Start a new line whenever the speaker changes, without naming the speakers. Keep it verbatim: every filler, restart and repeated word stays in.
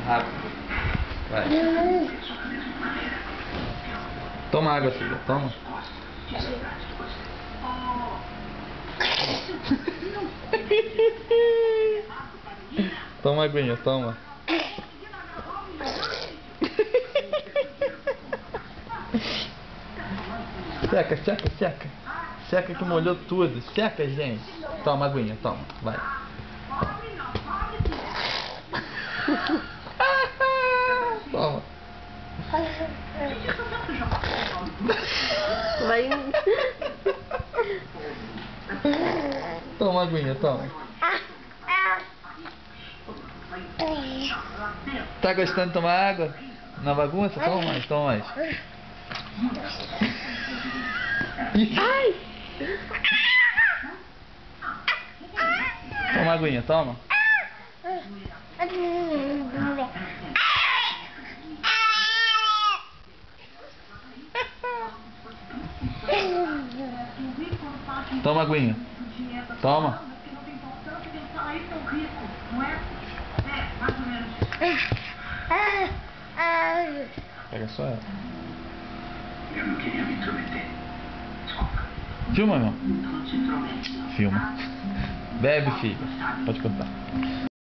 Rápido. Vai. Toma água, filha. Toma. Toma aguinha, toma. Seca, seca, seca. Seca que molhou tudo. Seca, gente. Toma aguinha, toma. Vai. Toma.
Vai.
Toma aguinha, toma. Tá gostando de tomar água? Na bagunça? Toma mais, toma mais.
Ai!
Toma aguinha, toma. Toma aguinha. Toma. Pega só ela. Filma, meu. Filma. Bebe, filho. Pode contar.